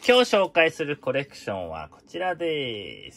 今日紹介するコレクションはこちらです。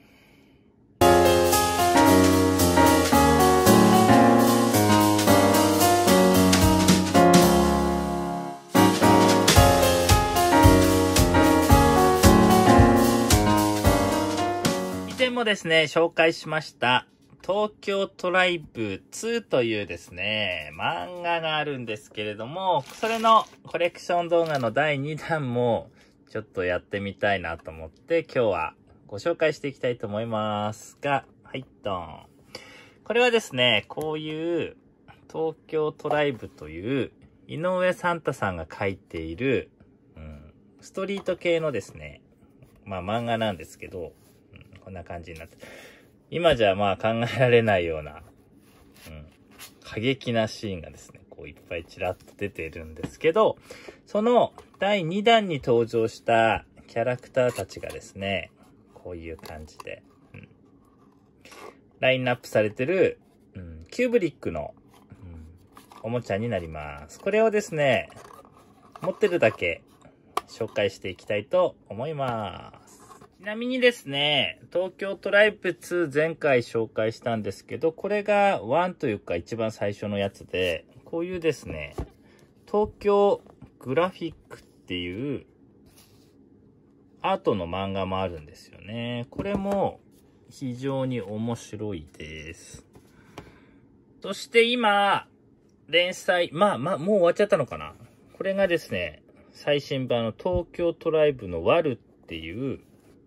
以前もですね、紹介しました東京トライブ2というですね、漫画があるんですけれども、それのコレクション動画の第2弾もちょっとやってみたいなと思って今日はご紹介していきたいと思いますが、はいドン。これはですね、こういう東京トライブという井上サンタさんが描いている、ストリート系のですね、漫画なんですけど、こんな感じになって、今じゃ考えられないような、過激なシーンがですね、こういっぱいちらっと出ているんですけど、その第2弾に登場したキャラクターたちがですね、こういう感じで、ラインナップされてる、キューブリックの、おもちゃになります。これをですね、持ってるだけ紹介していきたいと思います。ちなみにですね、東京トライブ2前回紹介したんですけど、これが1というか一番最初のやつで、こういうですね、東京グラフィックっていうアートの漫画もあるんですよね。これも非常に面白いです。そして今、連載、もう終わっちゃったのかな。これがですね、最新版の東京トライブのワルっていう、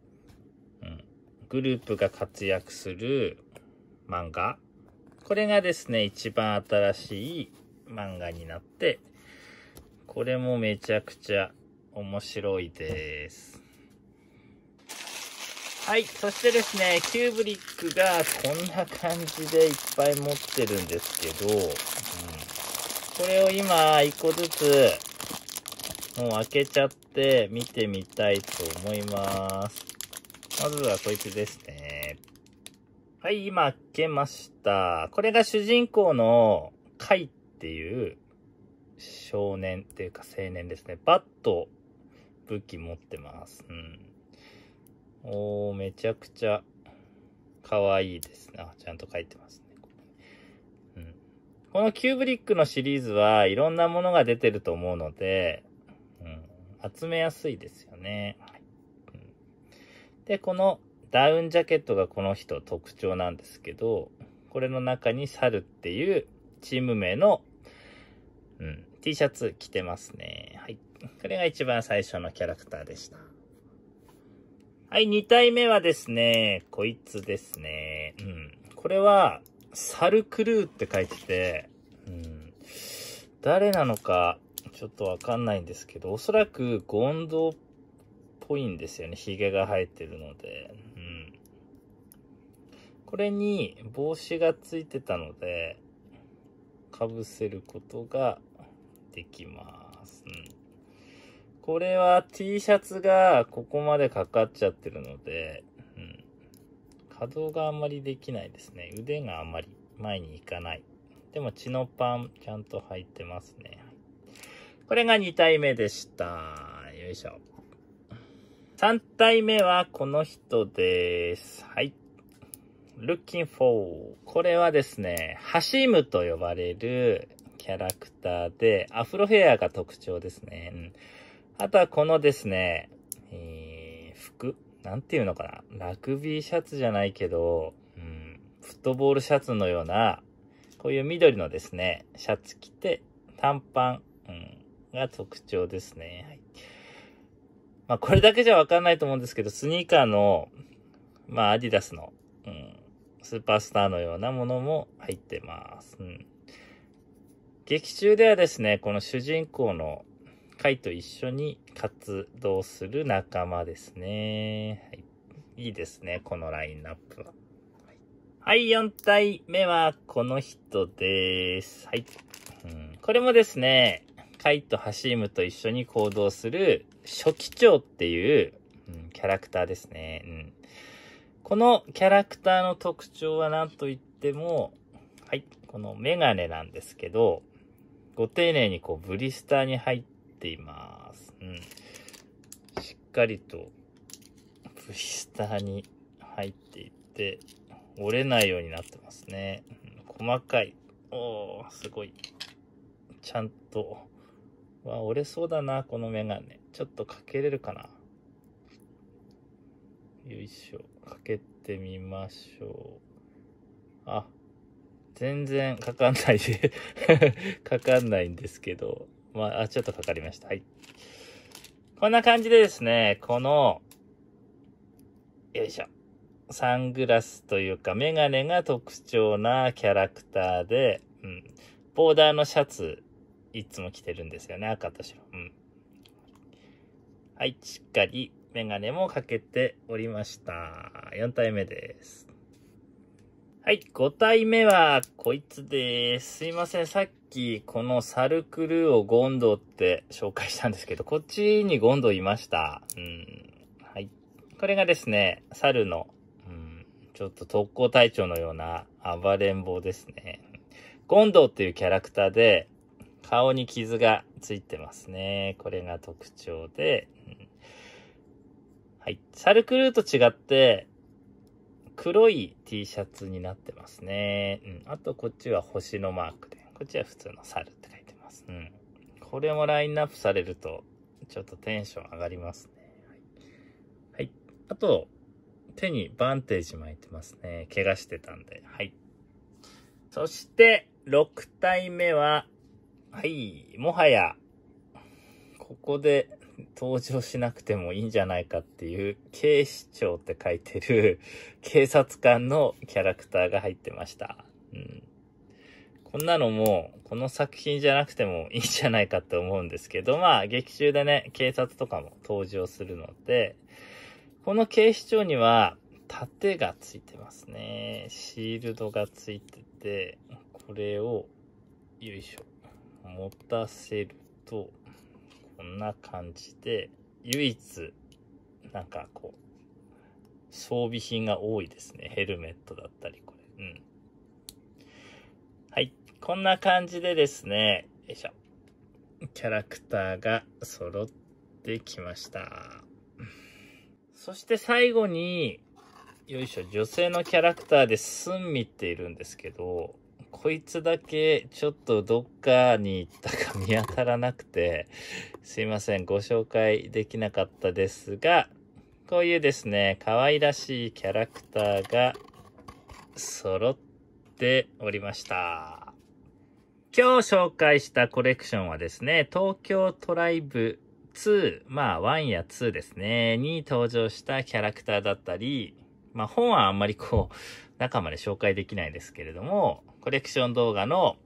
グループが活躍する漫画。これがですね、一番新しい漫画になって、これもめちゃくちゃ面白いです。はい、そしてですね、キューブリックがこんな感じでいっぱい持ってるんですけど、これを今一個ずつもう開けちゃって見てみたいと思います。まずはこいつですね。はい、今開けました。これが主人公のカイっていう少年っていうか青年ですね。バット、武器持ってます。めちゃくちゃ可愛いですね。ちゃんと書いてますね。このキューブリックのシリーズはいろんなものが出てると思うので、集めやすいですよね。で、このダウンジャケットがこの人特徴なんですけど、これの中に猿っていうチーム名の、T シャツ着てますね。はい。これが一番最初のキャラクターでした。はい、2体目はですね、こいつですね。これは、サルクルーって書いてて、誰なのかちょっとわかんないんですけど、おそらくゴンドウっぽいんですよね。ヒゲが生えてるので。これに帽子がついてたので、かぶせることができます。これは T シャツがここまでかかっちゃってるので、可動があんまりできないですね。腕があんまり前に行かない。でもチノパンちゃんと履いてますね。これが2体目でした。よいしょ。3体目はこの人です。はい。Looking for。これはですね、ハシームと呼ばれるキャラクターで、アフロヘアが特徴ですね。あとはこのですね、服なんていうのかな、ラグビーシャツじゃないけど、フットボールシャツのような、こういう緑のですね、シャツ着て、短パン、が特徴ですね。はい。これだけじゃわかんないと思うんですけど、スニーカーの、アディダスの、スーパースターのようなものも入ってます。劇中ではですね、この主人公のカイと一緒に活動する仲間ですね。はい、いいですね、このラインナップは。はい、4体目はこの人です。はい。これもですね、カイとハシームと一緒に行動する初期長っていう、キャラクターですね。このキャラクターの特徴は何と言っても、はい、このメガネなんですけど、ご丁寧にブリスターに入っています。しかりとブリスターに入っていって、折れないようになってますね。細かい。おー、すごい。ちゃんと。折れそうだな、このメガネ。ちょっとかけれるかな。よいしょ。かけてみましょう。全然かかんないでかかんないんですけど。ちょっとかかりました。はい。こんな感じでですね、この、よいしょ。サングラスというか、メガネが特徴なキャラクターで、ボーダーのシャツ、いつも着てるんですよね、赤と白。はい、しっかりメガネもかけておりました。4体目です。はい、5体目はこいつです。すいません、さっきこのサルクルーをゴンドウって紹介したんですけど、こっちにゴンドウいました。はい。これがですね、サルの、ちょっと特攻隊長のような暴れん坊ですね。ゴンドウっていうキャラクターで、顔に傷がついてますね。これが特徴で、はい。サルクルーと違って、黒い T シャツになってますね。あとこっちは星のマークで、こっちは普通のサルって書いてます。これもラインナップされると、ちょっとテンション上がりますね。はい。あと、手にバンテージ巻いてますね。怪我してたんで。はい。そして、6体目は、はい、もはや、ここで登場しなくてもいいんじゃないかっていう、警視庁って書いてる警察官のキャラクターが入ってました。こんなのも、この作品じゃなくてもいいんじゃないかって思うんですけど、劇中でね、警察とかも登場するので、この警視庁には、盾がついてますね。シールドがついてて、これを、よいしょ、持たせると、こんな感じで、唯一、なんかこう、装備品が多いですね。ヘルメットだったり、これ。はい。こんな感じでですね、よいしょ。キャラクターが揃ってきました。そして最後に、よいしょ、女性のキャラクターでスンミっているんですけど、こいつだけちょっとどっかに行ったか見当たらなくて、すいません、ご紹介できなかったですが、こういうですね、可愛らしいキャラクターが揃っておりました。今日紹介したコレクションはですね、東京トライブ2、1や2ですね、に登場したキャラクターだったり、本はあんまり中まで紹介できないですけれども、コレクション動画の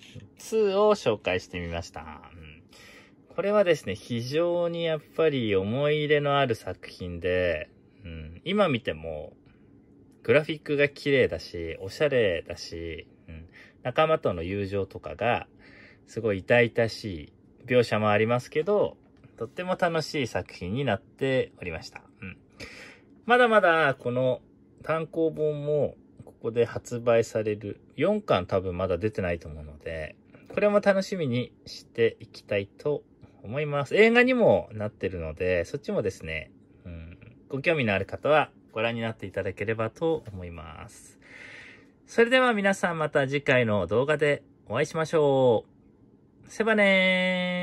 2を紹介してみました。これはですね、非常にやっぱり思い入れのある作品で、今見ても、グラフィックが綺麗だし、おしゃれだし、仲間との友情とかが、すごい痛々しい描写もありますけど、とっても楽しい作品になっておりました。まだまだこの単行本もここで発売される4巻多分まだ出てないと思うので、これも楽しみにしていきたいと思います。映画にもなってるので、そっちもですね、ご興味のある方はご覧になっていただければと思います。それでは皆さんまた次回の動画でお会いしましょう。せばねー。